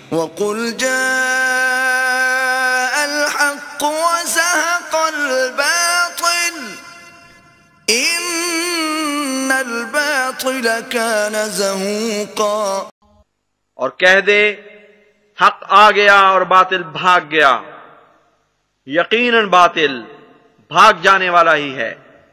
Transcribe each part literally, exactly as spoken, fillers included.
وَقُلْ جَاءَ الْحَقُّ وَزَهَقَ الْبَاطِلُ إِنَّ الْبَاطِلَ كَانَ زَهُوقًا۔ اور کہہ دے حق آ گیا اور باطل بھاگ گیا، یقیناً باطل بھاگ جانے والا ہی ہے۔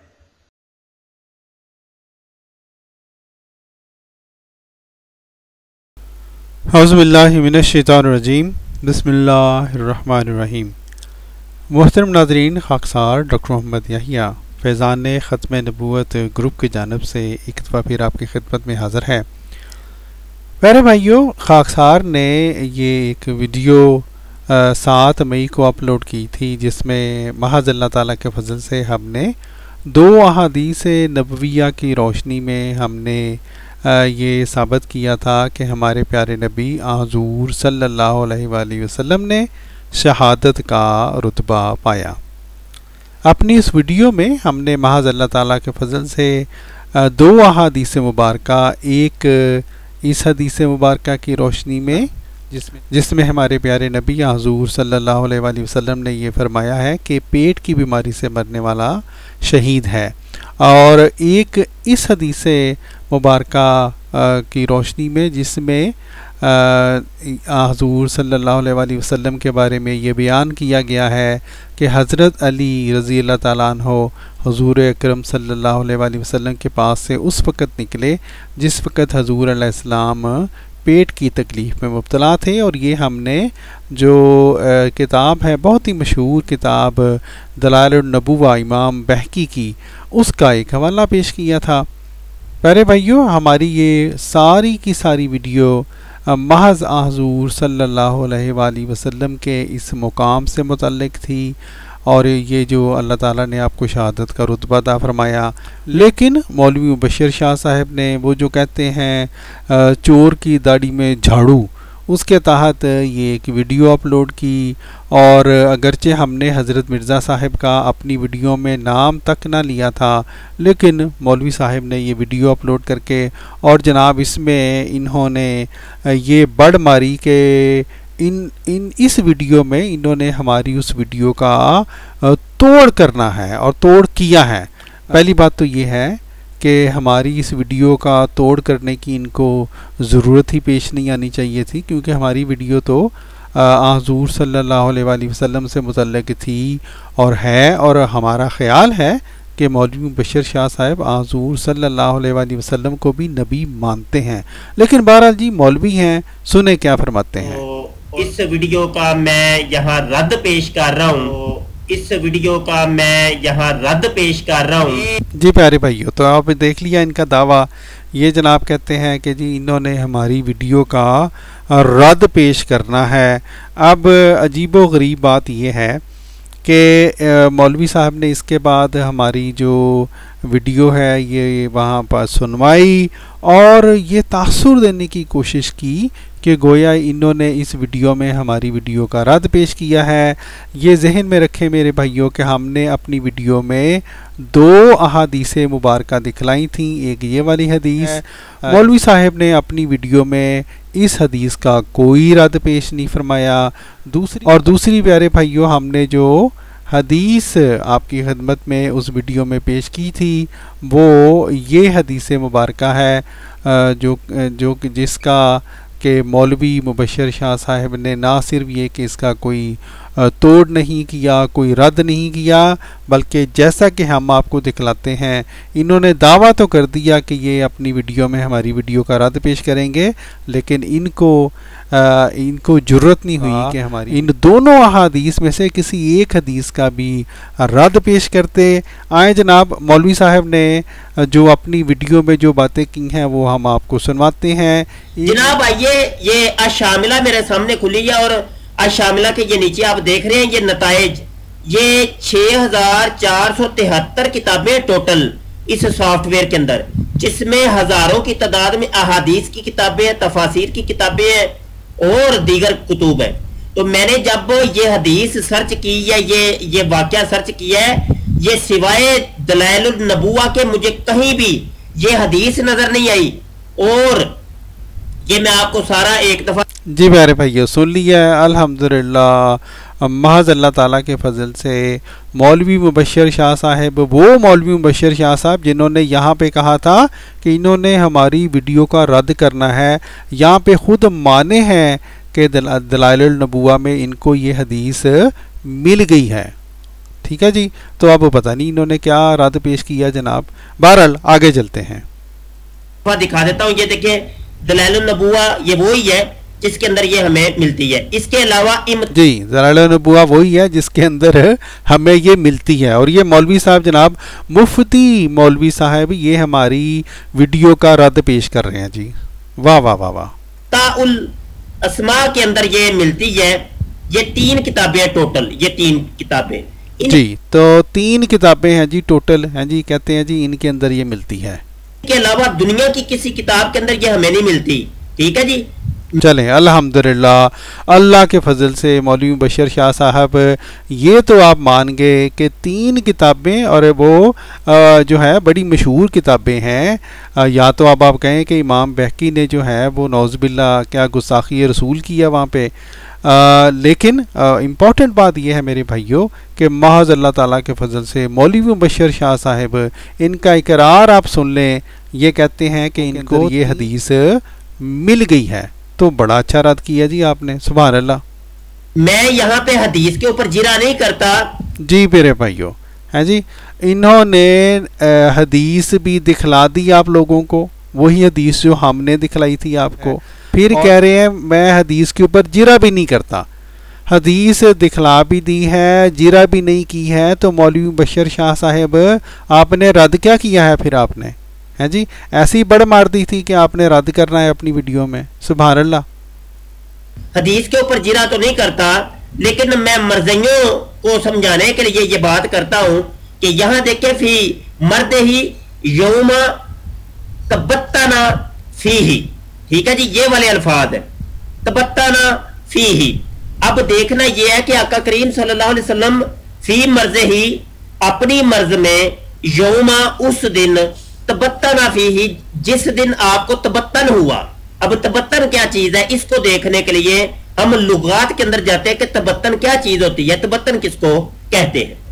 اعوذ باللہ من الشیطان الرجیم، بسم اللہ الرحمن الرحیم۔ محترم ناظرین، خاکسار ڈاکٹر محمد یحییٰ فیضان ختم نبوت گروپ کی جانب سے ایک دفعہ پھر آپ کی خدمت میں حاضر ہے۔ پیارے بھائیوں، خاکسار نے یہ ایک ویڈیو سات مئی کو اپلوڈ کی تھی جس میں محض اللہ تعالیٰ کے فضل سے ہم نے دو احادیث نبویہ کی روشنی میں ہم نے یہ ثابت کیا تھا کہ ہمارے پیارے نبی حضور صلی اللہ علیہ وآلہ وسلم نے شہادت کا رتبہ پایا۔ اپنی اس ویڈیو میں ہم نے محض اللہ تعالیٰ کے فضل سے دو احادیث مبارکہ، ایک اس حدیث مبارکہ کی روشنی میں جس میں جس میں ہمارے پیارے نبی حضور صلی اللہ علیہ وآلہ وسلم نے یہ فرمایا ہے کہ پیٹ کی بیماری سے مرنے والا شہید ہے، اور ایک اس حدیث مبارکہ کی روشنی میں جس میں حضور صلی اللہ علیہ وآلہ وسلم کے بارے میں یہ بیان کیا گیا ہے کہ حضرت علی رضی اللہ تعالیٰ عنہ حضور اکرم صلی اللہ علیہ وآلہ وسلم کے پاس سے اس وقت نکلے جس وقت حضور علیہ السلام پیٹ کی تکلیف میں مبتلا تھے، اور یہ ہم نے جو کتاب ہے، بہت ہی مشہور کتاب دلائل النبوہ امام بہقی کی، اس کا ایک حوالہ پیش کیا تھا۔ پیارے بھائیوں، ہماری یہ ساری کی ساری ویڈیو محض حضور صلی اللہ علیہ وآلہ وسلم کے اس مقام سے متعلق تھی، اور یہ جو اللہ تعالیٰ نے آپ کو شہادت کا رتبہ عطا فرمایا۔ لیکن مولوی مبشر شاہ صاحب نے وہ جو کہتے ہیں چور کی داڑھی میں جھاڑو، اس کے تحت یہ ایک ویڈیو اپلوڈ کی، اور اگرچہ ہم نے حضرت مرزا صاحب کا اپنی ویڈیو میں نام تک نہ لیا تھا، لیکن مولوی صاحب نے یہ ویڈیو اپلوڈ کر کے اور جناب اس میں انہوں نے یہ بڑھ ماری کہ ان ان اس ویڈیو میں انہوں نے ہماری اس ویڈیو کا توڑ کرنا ہے اور توڑ کیا ہے۔ پہلی بات تو یہ ہے کہ ہماری اس ویڈیو کا توڑ کرنے کی ان کو ضرورت ہی پیش نہیں آنی چاہیے تھی، کیونکہ ہماری ویڈیو تو حضور صلی اللہ علیہ وآلہ وسلم سے متعلق تھی اور ہے، اور ہمارا خیال ہے کہ مولوی مبشر شاہ صاحب حضور صلی اللہ علیہ وآلہ وسلم کو بھی نبی مانتے ہیں، لیکن بہرحال جی مولوی ہیں، سنیں کیا فرماتے ہیں۔ اس ویڈیو کا میں یہاں رد پیش کر رہا ہوں اس ویڈیو کا میں یہاں رد پیش کر رہا ہوں جی پیارے بھائیو، تو آپ دیکھ لیا ان کا دعویٰ، یہ جناب کہتے ہیں کہ جی انہوں نے ہماری ویڈیو کا رد پیش کرنا ہے۔ اب عجیب و غریب بات یہ ہے کہ مولوی صاحب نے اس کے بعد ہماری جو ویڈیو ہے یہ وہاں پر سنوائی اور یہ تاثر دینے کی کوشش کی کہ گویا انہوں نے اس ویڈیو میں ہماری ویڈیو کا رد پیش کیا ہے۔ یہ ذہن میں رکھیں میرے بھائیوں کہ ہم نے اپنی ویڈیو میں دو احادیث مبارکہ دکھلائی تھیں، ایک یہ والی حدیث، مولوی صاحب نے اپنی ویڈیو میں اس حدیث کا کوئی رد پیش نہیں فرمایا۔ دوسری اور دوسری پیارے بھائیوں، ہم نے جو حدیث آپ کی خدمت میں اس ویڈیو میں پیش کی تھی وہ یہ حدیث مبارکہ ہے جو جو جس کا کہ مولوی مبشر شاہ صاحب نے نہ صرف یہ کہ اس کا کوئی توڑ نہیں کیا، کوئی رد نہیں کیا، بلکہ جیسا کہ ہم آپ کو دکھلاتے ہیں انہوں نے دعویٰ تو کر دیا کہ یہ اپنی ویڈیو میں ہماری ویڈیو کا رد پیش کریں گے، لیکن ان کو ان کو جرت نہیں ہوئی کہ ہماری ان دونوں احادیث میں سے کسی ایک حدیث کا بھی رد پیش کرتے۔ آئیں جناب، مولوی صاحب نے جو اپنی ویڈیو میں جو باتیں کی ہیں وہ ہم آپ کو سنواتے ہیں۔ جناب آئیے، یہ الشاملہ میرے سامنے کھلی ہے، اور الشاملہ کے یہ نیچے آپ دیکھ رہے ہیں یہ نتائج، یہ چھ ہزار چار سو تہتر کتابیں ٹوٹل اس سافٹ ویئر کے اندر، جس میں ہزاروں کی تعداد میں احادیث کی کتابیں ہیں، تفاسیر کی کتابیں ہیں اور دیگر کتب ہیں۔ تو میں نے جب یہ حدیث سرچ کی ہے، یہ یہ واقعہ سرچ کیا ہے، یہ سوائے دلائل النبوہ کے مجھے کہیں بھی یہ حدیث نظر نہیں آئی، اور یہ میں آپ کو سارا ایک دفعہ جی پیارے بھائیو سن لیا ہے الحمدللہ محض اللہ تعالیٰ کے فضل سے مولوی مبشر شاہ صاحب وہ مولوی مبشر شاہ صاحب جنہوں نے یہاں پہ کہا تھا کہ انہوں نے ہماری ویڈیو کا رد کرنا ہے، یہاں پہ خود مانے ہیں کہ دلائل النبوہ میں ان کو یہ حدیث مل گئی ہے. ٹھیک ہے جی، تو اب پتہ نہیں انہوں نے کیا رد پیش کیا جناب. بہرحال آگے چلتے ہیں. دکھا دیتا ہوں، یہ دیکھیں دلائل النبوہ یہ وہی ہے جس کے اندر یہ ہمیں ملتی ہے. اس کے علاوہ جی دلائل النبوہ وہی ہے جس کے اندر ہمیں یہ ملتی ہے، اور یہ مولوی صاحب جناب مفتی مولوی صاحب یہ ہماری ویڈیو کا رد پیش کر رہے ہیں. جی واہ واہ واہ واہ. تاؤل اسماء کے اندر یہ ملتی ہے. یہ تین کتابیں ٹوٹل، یہ تین کتابیں جی تو تین کتابیں ہیں جی ٹوٹل ہیں جی، کہتے ہیں جی ان کے اندر یہ ملتی ہے. اس کے علاوہ دنیا کی کسی کتاب کے اندر یہ ہمیں نہیں ملتی. ٹھیک ہے جی. چلیں الحمدللہ اللہ کے فضل سے مولوی مبشر شاہ صاحب یہ تو آپ مان گئے کہ تین کتابیں اور وہ جو ہے بڑی مشہور کتابیں ہیں. یا تو اب آپ کہیں کہ امام بہقی نے جو ہے وہ نعوذ باللہ کیا گستاخی رسول کیا وہاں پہ، لیکن امپورٹنٹ بات یہ ہے میرے بھائیوں کہ محض اللہ تعالیٰ کے فضل سے مولوی مبشر شاہ صاحب ان کا اقرار آپ سن لیں، یہ کہتے ہیں کہ ان کو یہ حدیث مل گئی ہے. تو بڑا اچھا رد کیا جی آپ نے، سبحان اللہ. میں یہاں پہ حدیث کے اوپر جرا نہیں کرتا. جی میرے بھائیو ہے جی انہوں نے حدیث بھی دکھلا دی آپ لوگوں کو، وہی حدیث جو ہم نے دکھلائی تھی آپ کو، پھر کہہ رہے ہیں میں حدیث کے اوپر جرا بھی نہیں کرتا. حدیث دکھلا بھی دی ہے، جرا بھی نہیں کی ہے، تو مولوی مبشر شاہ صاحب آپ نے رد کیا کیا ہے پھر آپ نے؟ ہے جی ایسی بڑ مار دی تھی کہ آپ نے رد کرنا ہے اپنی ویڈیو میں. سبحان اللہ. حدیث کے اوپر جرا تو نہیں کرتا، لیکن میں مرضیوں کو سمجھانے کے لیے یہ بات کرتا ہوں کہ یہاں دیکھیں فی مرد ہی یوم تبتنا فی ہی. ٹھیک ہے جی، یہ والے الفاظ ہیں تبتنا فی ہی. اب دیکھنا یہ ہے کہ آقا کریم صلی اللہ علیہ وسلم فی مرض ہی اپنی مرض میں یوم اس دن تبتنا فیہ جس دن آپ کو تبتن ہوا. اب تبتن کیا چیز ہے اس کو دیکھنے کے لیے ہم لغات کے اندر جاتے ہیں کہ تبتن کیا چیز ہوتی ہے، تبتن کس کو کہتے ہیں.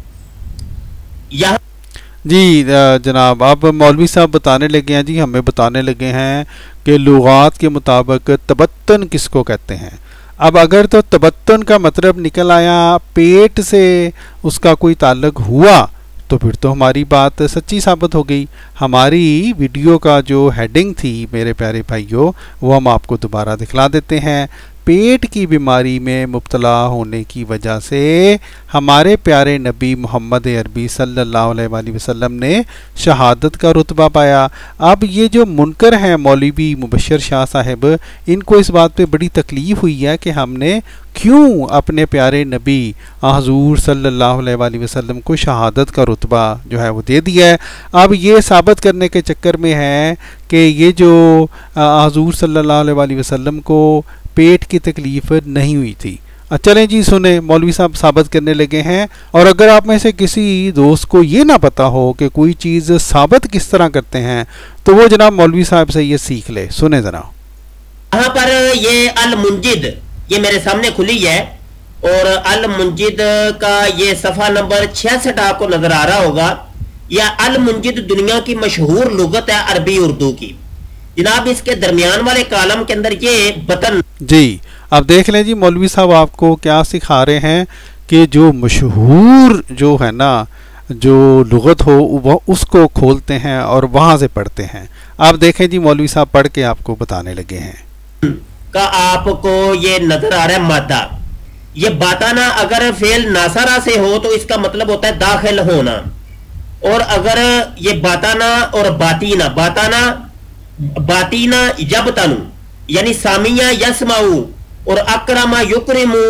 یہاں جی جناب اب مولوی صاحب بتانے لگے ہیں جی ہمیں بتانے لگے ہیں کہ لغات کے مطابق تبتن کس کو کہتے ہیں. اب اگر تو تبتن کا مطلب نکل آیا پیٹ سے اس کا کوئی تعلق ہوا تو پھر تو ہماری بات سچی ثابت ہو گئی. ہماری ویڈیو کا جو ہیڈنگ تھی میرے پیارے بھائیوں وہ ہم آپ کو دوبارہ دکھلا دیتے ہیں. پیٹ کی بیماری میں مبتلا ہونے کی وجہ سے ہمارے پیارے نبی محمد عربی صلی اللہ علیہ وآلہ وسلم نے شہادت کا رتبہ پایا. اب یہ جو منکر ہیں مولوی مبشر شاہ صاحب ان کو اس بات پہ بڑی تکلیف ہوئی ہے کہ ہم نے کیوں اپنے پیارے نبی حضور صلی اللہ علیہ وآلہ وسلم کو شہادت کا رتبہ جو ہے وہ دے دیا ہے. اب یہ ثابت کرنے کے چکر میں ہے کہ یہ جو حضور صلی اللہ علیہ وآلہ وسلم کو پیٹ کی تکلیف نہیں ہوئی تھی. چلیں جی سنیں مولوی صاحب ثابت کرنے لگے ہیں. اور اگر آپ میں سے کسی دوست کو یہ نہ پتا ہو کہ کوئی چیز ثابت کس طرح کرتے ہیں تو وہ جناب مولوی صاحب سے یہ سیکھ لے. سنیں ذرا. یہاں پر یہ المنجد یہ میرے سامنے کھلی ہے اور المنجد کا یہ صفحہ نمبر چھیاسٹھ آپ کو نظر آ رہا ہوگا. یا المنجد دنیا کی مشہور لغت ہے عربی اردو کی. جناب اس کے درمیان والے کالم کے اندر یہ بطن جی اب دیکھ لیں جی مولوی صاحب آپ کو کیا سکھا رہے ہیں کہ جو مشہور جو ہے نا جو لغت ہو وہ اس کو کھولتے ہیں اور وہاں سے پڑھتے ہیں. آپ دیکھیں جی مولوی صاحب پڑھ کے آپ کو بتانے لگے ہیں کا آپ کو یہ نظر آ رہا ہے مادہ. یہ باتانا اگر فعل ناصرہ سے ہو تو اس کا مطلب ہوتا ہے داخل ہونا، اور اگر یہ باتانا اور باتینا باتانا باتینا یبتنو یعنی سامیہ یسمعو اور اکرما یکرمو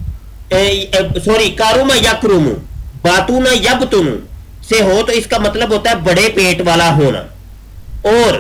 سوری کاروما یکرمو باتونا یبتنو سے ہو تو اس کا مطلب ہوتا ہے بڑے پیٹ والا ہونا. اور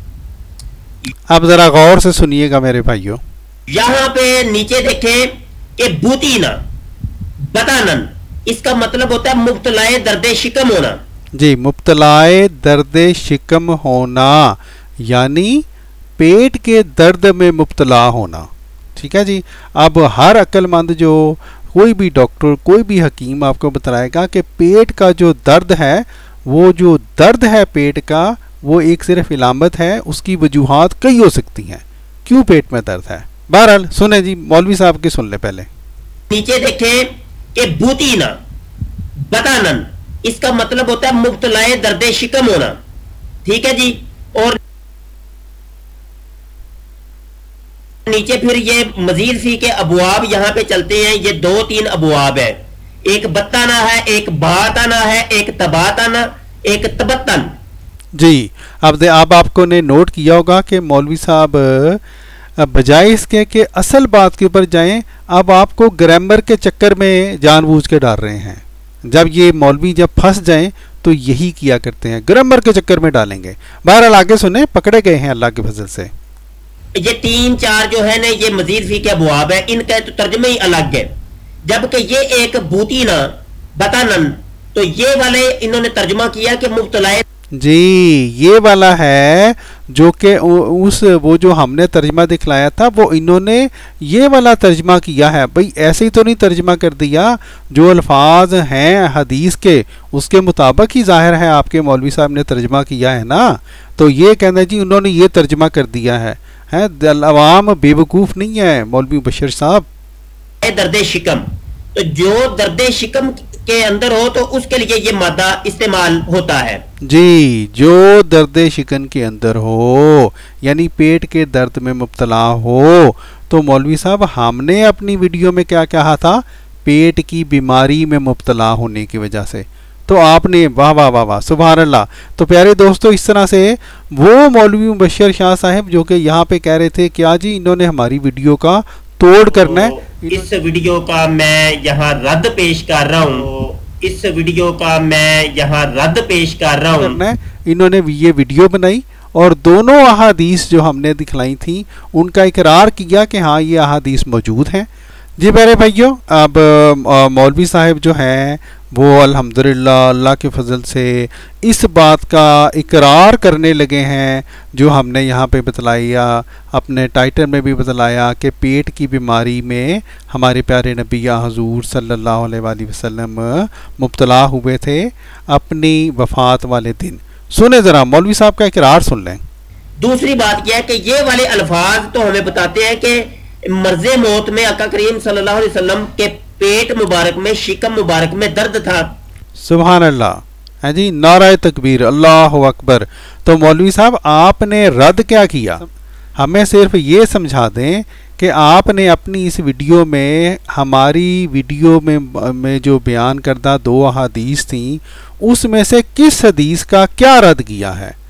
آپ ذرا غور سے سنیے گا میرے بھائیوں، یہاں پہ نیچے دیکھیں کہ بوتینا بتانن اس کا مطلب ہوتا ہے مبتلا درد شکم ہونا. جی مبتلا درد شکم ہونا یعنی پیٹ کے درد میں مبتلا ہونا. ٹھیک ہے جی. اب ہر عقل مند جو کوئی بھی ڈاکٹر کوئی بھی حکیم آپ کو بتائے گا کہ پیٹ کا جو درد ہے وہ جو درد ہے پیٹ کا وہ ایک صرف علامت ہے, اس کی وجوہات کئی ہو سکتی ہیں کیوں پیٹ میں درد ہے. بہرحال سنیں جی مولوی صاحب کی سن لیں پہلے. نیچے دیکھیں کہ بوتینا بتانن اس کا مطلب ہوتا ہے مبتلا درد شکم ہونا, ٹھیک ہے جی. اور نیچے پھر یہ مزید فی کے ابواب یہاں پہ چلتے ہیں, یہ دو تین ابواب ہے, ایک بتانا ہے, ایک باتانا ہے, ایک تباتانا, ایک تبتن. جی اب اب آپ کو نے نوٹ کیا ہوگا کہ مولوی صاحب بجائے اس کے کہ اصل بات کے اوپر جائیں اب آپ کو گرامر کے چکر میں جان بوجھ کے ڈال رہے ہیں. جب یہ مولوی جب پھنس جائیں تو یہی کیا کرتے ہیں, گرامر کے چکر میں ڈالیں گے. بہرحال آگے سنیں, پکڑے گئے ہیں اللہ کے فضل سے. یہ تین چار جو ہے نا یہ مزید فی کے ابواب ہے, ان کا تو ترجمہ ہی الگ ہے. جبکہ یہ ایک بوتینا بتانن تو یہ والے انہوں نے ترجمہ کیا کہ مبتلا. جی یہ والا ہے جو کہ اس وہ جو ہم نے ترجمہ دکھلایا تھا وہ انہوں نے یہ والا ترجمہ کیا ہے. بھئی ایسے ہی تو نہیں ترجمہ کر دیا, جو الفاظ ہیں حدیث کے اس کے مطابق ہی ظاہر ہے آپ کے مولوی صاحب نے ترجمہ کیا ہے نا. تو یہ کہنا جی انہوں نے یہ ترجمہ کر دیا ہے, عوام بے وقوف نہیں ہے مولوی بشیر صاحب. درد شکم تو جو درد شکم کے اندر ہو تو اس کے لیے یہ مادہ استعمال ہوتا ہے. جی جو درد شکن کے اندر ہو یعنی پیٹ کے درد میں مبتلا ہو تو مولوی صاحب ہم نے اپنی ویڈیو میں کیا کہا تھا, پیٹ کی بیماری میں مبتلا ہونے کی وجہ سے. تو آپ نے واہ واہ واہ واہ سبحان اللہ. تو پیارے دوستو اس طرح سے وہ مولوی مبشر شاہ صاحب جو کہ یہاں پہ کہہ رہے تھے کیا جی انہوں نے ہماری ویڈیو کا توڑ کرنا ہے, اس ویڈیو کا میں یہاں رد پیش کر رہا ہوں, اس ویڈیو کا میں یہاں رد پیش کر رہا ہوں. انہوں نے یہ ویڈیو بنائی اور دونوں احادیث جو ہم نے دکھلائی تھیں ان کا اقرار کیا کہ ہاں یہ احادیث موجود ہیں. جی میرے بھائیو, اب مولوی صاحب جو ہیں وہ الحمدللہ اللہ کے فضل سے اس بات کا اقرار کرنے لگے ہیں جو ہم نے یہاں پہ بتلایا, اپنے ٹائٹل میں بھی بتلایا کہ پیٹ کی بیماری میں ہمارے پیارے نبی حضور صلی اللہ علیہ وآلہ وسلم مبتلا ہوئے تھے اپنی وفات والے دن. سنیں ذرا مولوی صاحب کا اقرار سن لیں. دوسری بات یہ ہے کہ یہ والے الفاظ تو ہمیں بتاتے ہیں کہ مرض موت میں آقا کریم صلی اللہ علیہ وسلم کے پیٹ مبارک میں شکم مبارک میں درد تھا. سبحان اللہ ہے جی, نعرہ تکبیر, اللہ اکبر. تو مولوی صاحب آپ نے رد کیا کیا, ہمیں صرف یہ سمجھا دیں کہ آپ نے اپنی اس ویڈیو میں ہماری ویڈیو میں میں جو بیان کردہ دو احادیث تھیں اس میں سے کس حدیث کا کیا رد کیا ہے.